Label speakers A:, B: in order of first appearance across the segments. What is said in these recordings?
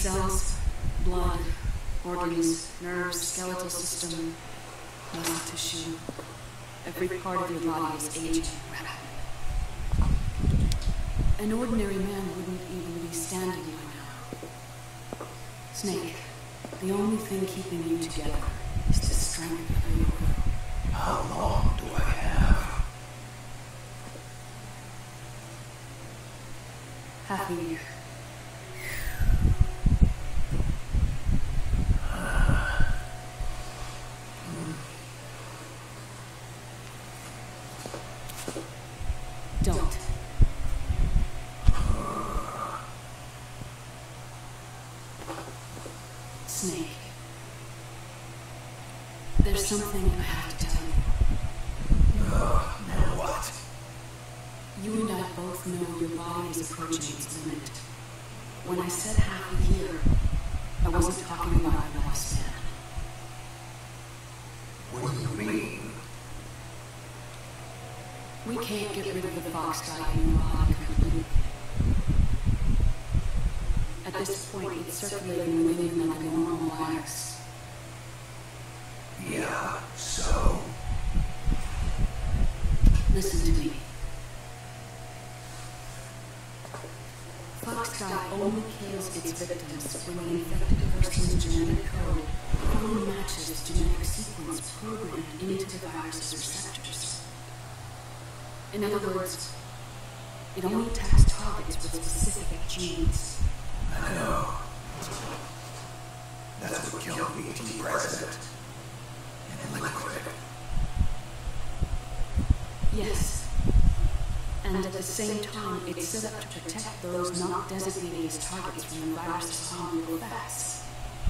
A: cells, blood, organs, nerves, skeletal system, muscle tissue. Every part of your body is aging rapidly. An ordinary man wouldn't even be standing by now. Snake, the only thing keeping you together is the strength of your will.
B: How long do I have?
A: Half a year. Don't. Snake. There's something I have to tell you.
B: Now what?
A: You and I both know your body is approaching its limit. When I said half a year, I wasn't talking about a lifespan.
B: What do you mean?
A: We can't get rid of the fox dye in your body completely. At this point, it's circulating within you like a normal virus.
B: Yeah, so?
A: Listen to me. Fox dye only kills its victims when the infected person's genetic code fully matches the genetic sequence programmed into the virus's receptors. In other words, it only attacks targets with specific genes.
B: I know. That's what killed the 18th president. And liquid.
A: Yes. And at the same time, it's set up to protect those not designated as targets from the virus's harmful effects.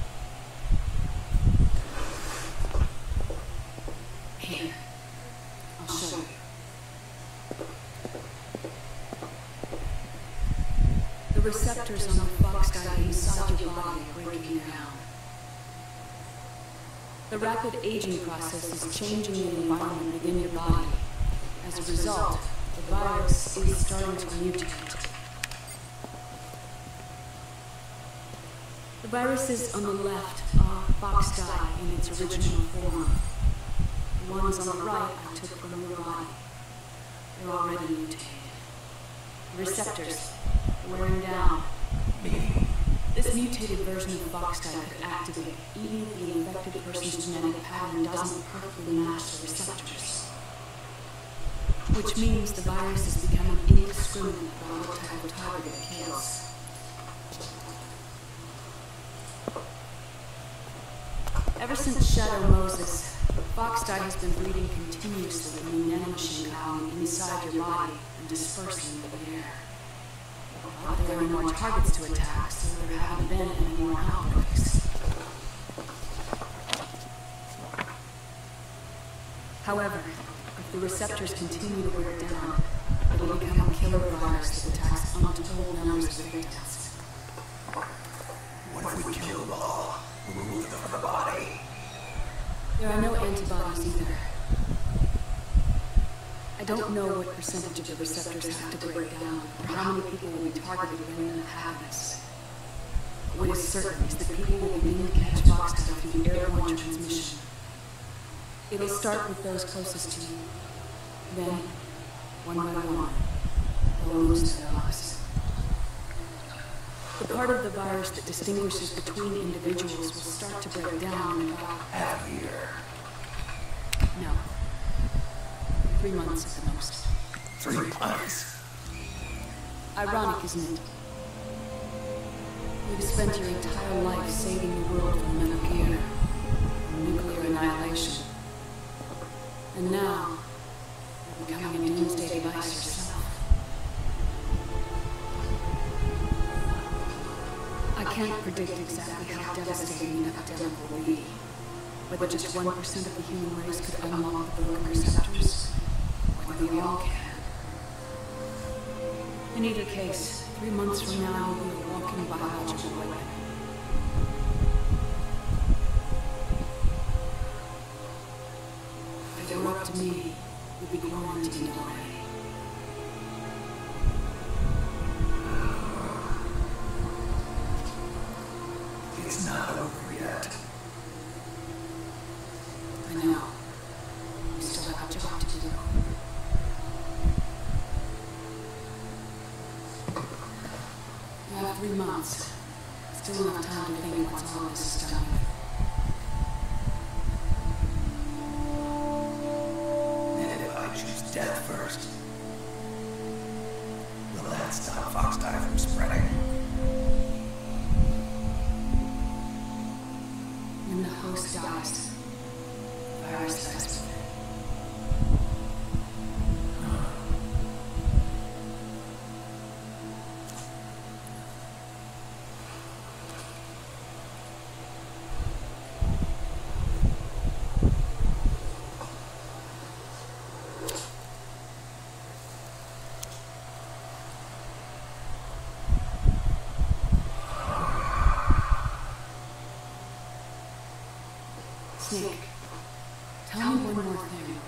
A: Here, I'll show you. The receptors on the fox dye inside your body are breaking down. The rapid aging process is changing the environment within your body. As a result, the virus is starting to mutate. The viruses on the left are fox dye in its original form. The ones on the right I took from your body. They're already mutated. The receptors are wearing down. This mutated version of fox dye could activate even if the infected person's genetic pattern doesn't perfectly match the receptors. Which means the virus is becoming indiscriminate about what type of target it kills. Ever since Shadow Moses, fox dye has been breeding continuously in the nanomachine colony inside your body and dispersing into the air. But there are more targets to attack, so there haven't been any more outbreaks. However, if the receptors continue to wear down, it'll become a killer virus that attacks untold numbers of victims.
B: What if we kill them all? Remove them from the body?
A: There are no antibodies either. I don't know what percentage of the receptors have to break down, or how many people will be targeted when that happens. What is certain is that people will begin to catch fox dye through airborne transmission. It'll start with those closest to you. Then, one by one, they'll lose their lives. The part of the virus that distinguishes between individuals will start to break down in about
B: Half a year.
A: No. 3 months at the most.
B: 3 months.
A: Ironic, isn't it? You've spent your entire life saving the world from Metal Gear, from nuclear annihilation. And now, you're becoming a doomsday device yourself. I can't predict exactly how devastating an epidemic will be. Whether just 1% of the human race could unlock the broken receptors, whether we all can. In either case, 3 months from now, you'll be a walking biological weapon. If it were up to me, you'd be quarantined already.
B: It's not over yet.
A: I know. We still have a job to do. You have 3 months. Still enough time to think once all this is done.
B: And if I choose death first, will that stop Fox Die from spreading?
A: When the host dies, the virus dies with it. Snake, tell me one more thing.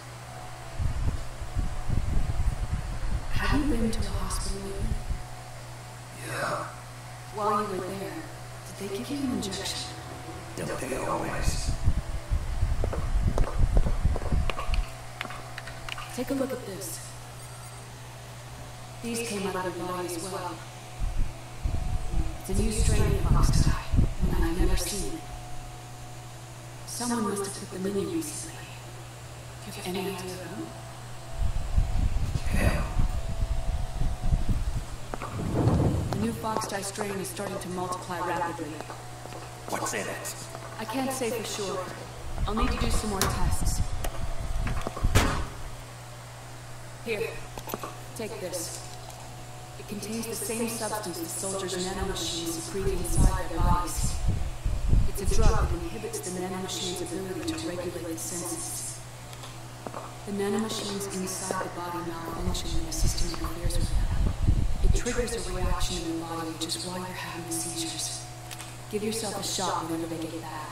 A: Have you been to a hospital lately?
B: Yeah.
A: While you were there, did they give you an injection?
B: Don't they always?
A: Take a look at this. These came out of your body as well. It's a new strain of Fox Die, one I've never seen. Someone must have put them in you recently. Do you have any idea who?
B: Hell.
A: The new Fox Die strain is starting to multiply rapidly.
B: What's in it?
A: I can't say for sure. I'll need to do some more tests. Here, take this. It contains the same substance the soldiers' nanomachines secrete inside their bodies. It's a drug that inhibits the nanomachine's ability to regulate the senses. The nanomachines inside the body malfunction when the system interferes with them. It triggers a reaction in the body, which is why you're having the seizures. Give yourself a shot whenever they get bad.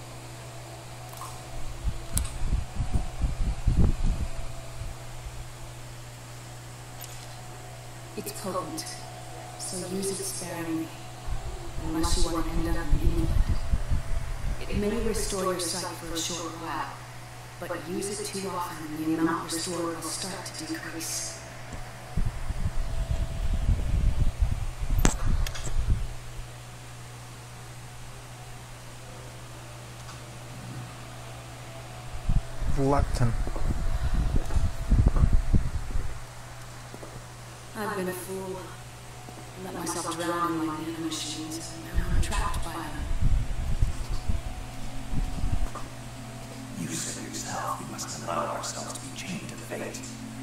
A: It's potent, so use it sparingly, unless you want to end up in England. It may restore your sight for a short while, but use it too often and the amount restored will start to decrease.
C: Leptin.
A: I've been a fool. I let myself drown in my nanomachines, and now I'm trapped by them.
B: You said yourself we must allow ourselves to be chained to fate.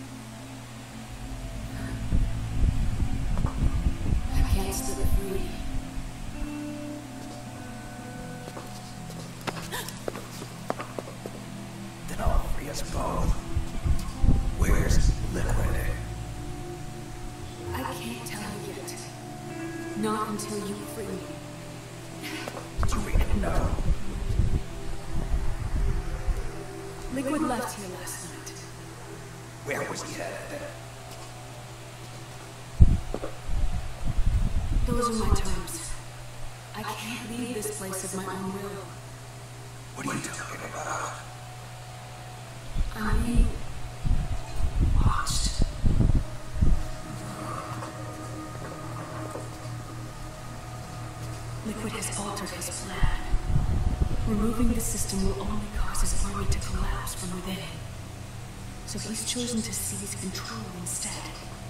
A: I can't slip free.
B: Then I'll free us both. Where's Liquid?
A: I can't tell you yet. Not until you free me.
B: Do we know?
A: Liquid left here last night.
B: Where was he headed?
A: Those are my terms. I can't leave this place of my own will.
B: What are you talking about?
A: I'm being watched. Liquid has altered his plan. Removing the system will only cause his army to collapse from within. So he's chosen to seize control instead.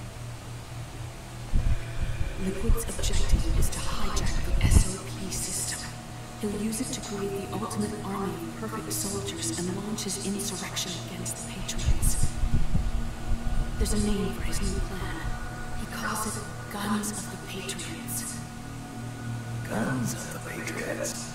A: Liquid's objective is to hijack the SOP system. He'll use it to create the ultimate army of perfect soldiers and launch his insurrection against the Patriots. There's a name for his new plan. He calls it Guns of the Patriots.
B: Guns of the Patriots.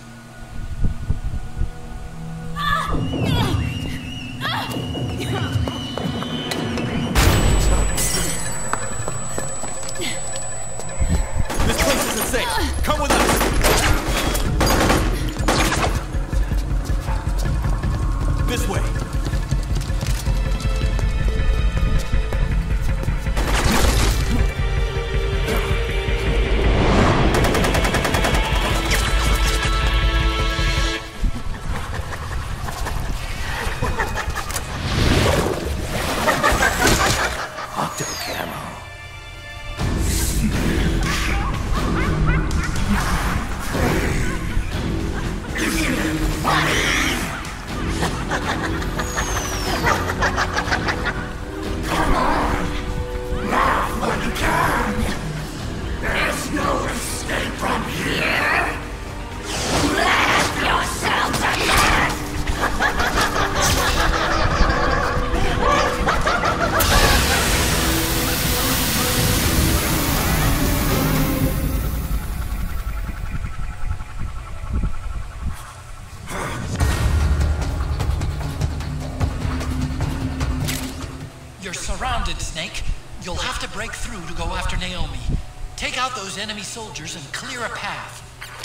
D: This place isn't safe. Come with us. This way.
B: camo.
E: Come on! Laugh when you can! There's no escape from here! Laugh yourself to death!
F: You're surrounded, Snake. You'll have to break through to go after Naomi. Take out those enemy soldiers and clear a path.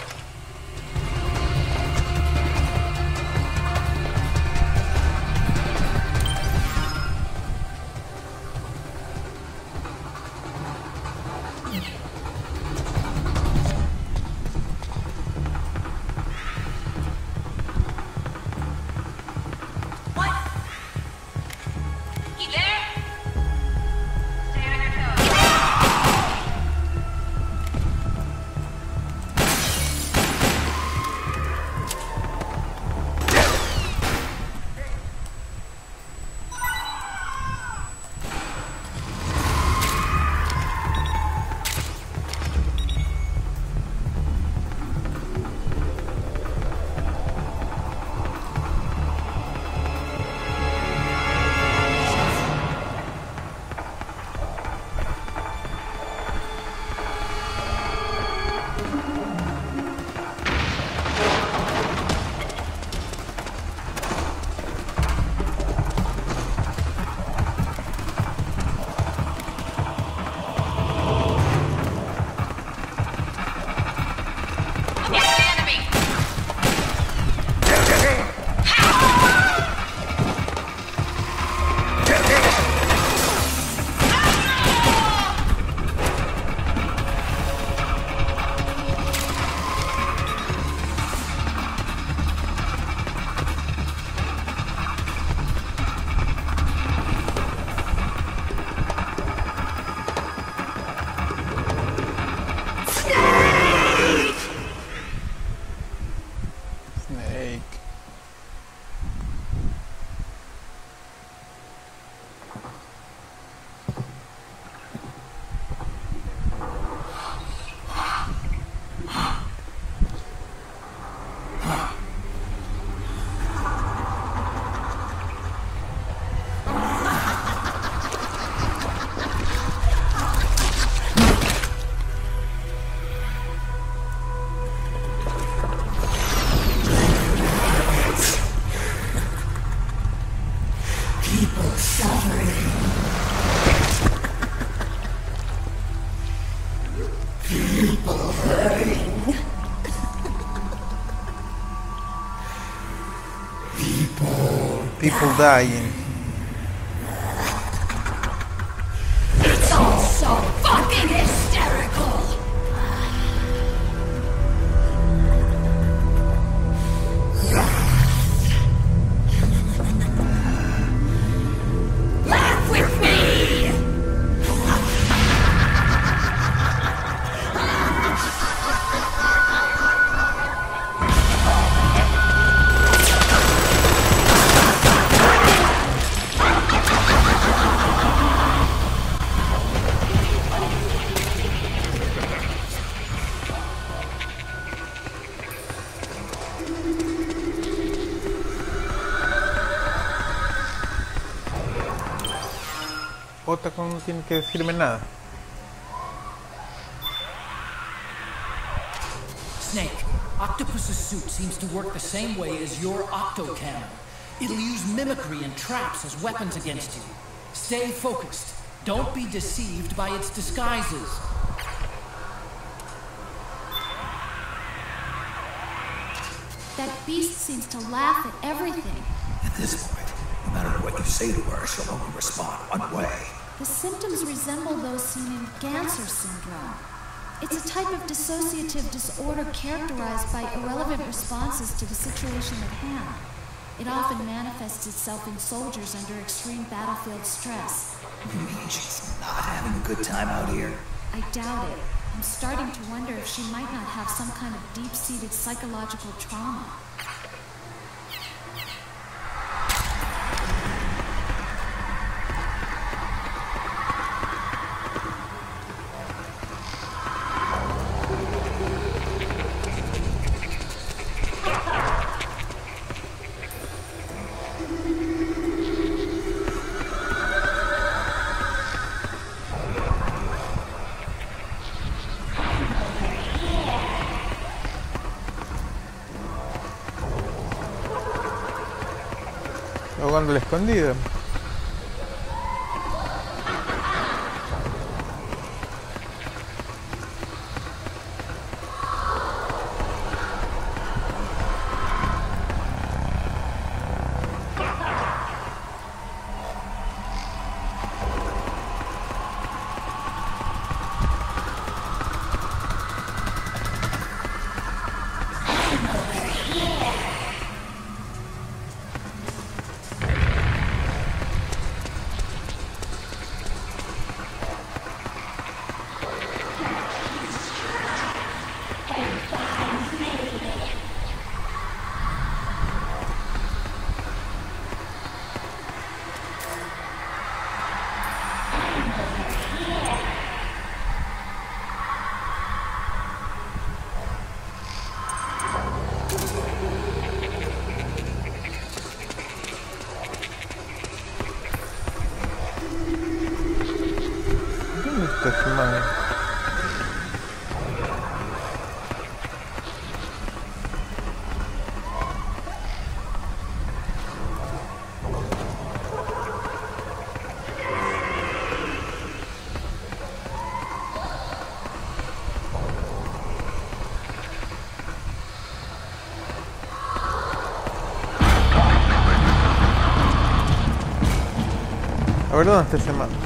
C: People dying.
E: It's all so fucking hysterical! Laugh with me!
C: Otacon no tiene que decirme nada.
F: Snake, Octopus's suit seems to work the same way as your octo-cannon. It'll use mimicry and traps as weapons against you. Stay focused. Don't be deceived by its disguises.
A: That beast seems to laugh at everything.
B: At this point, no matter what you say to her, she'll only respond one way.
A: The symptoms resemble those seen in Ganser syndrome. It's a type of dissociative disorder characterized by irrelevant responses to the situation at hand.
G: It often manifests itself in soldiers under extreme battlefield stress.
B: You mean she's not having a good time out here?
G: I doubt it. I'm starting to wonder if she might not have some kind of deep-seated psychological trauma.
C: Ahogando la escondida. Esta semana. A ver, ¿dónde está ese man?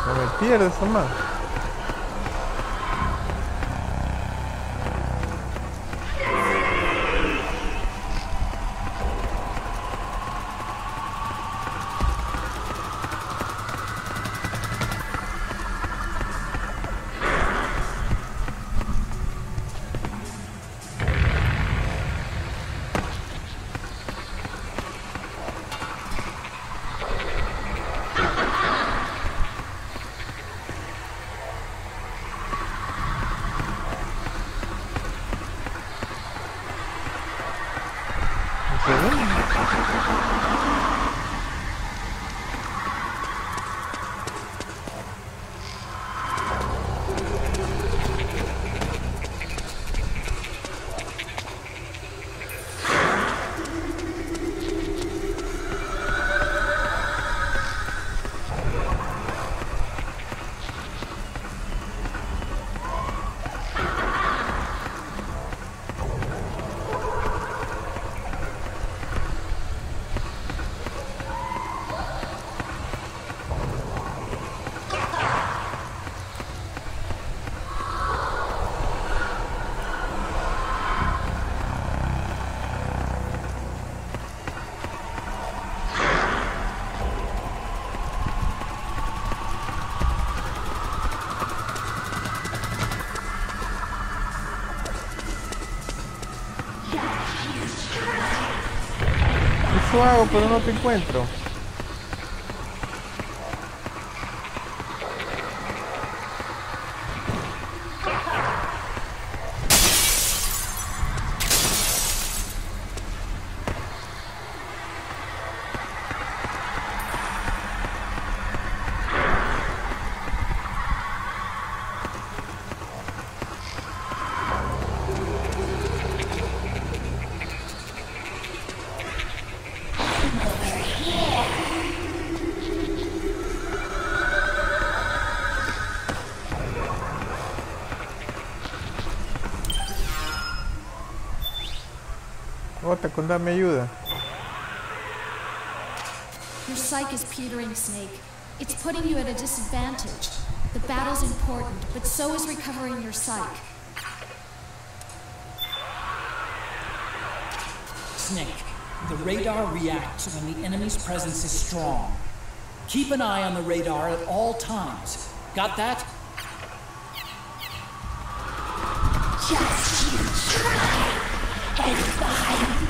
C: No me pierdes, Omar. Eso hago, pero no te encuentro. Otacon, dame ayuda.
G: Your psyche is petering, Snake. It's putting you at a disadvantage. The battle's important, but so is recovering your psyche.
F: Snake, the radar reacts when the enemy's presence is strong. Keep an eye on the radar at all times. Got that?
E: Just you try and find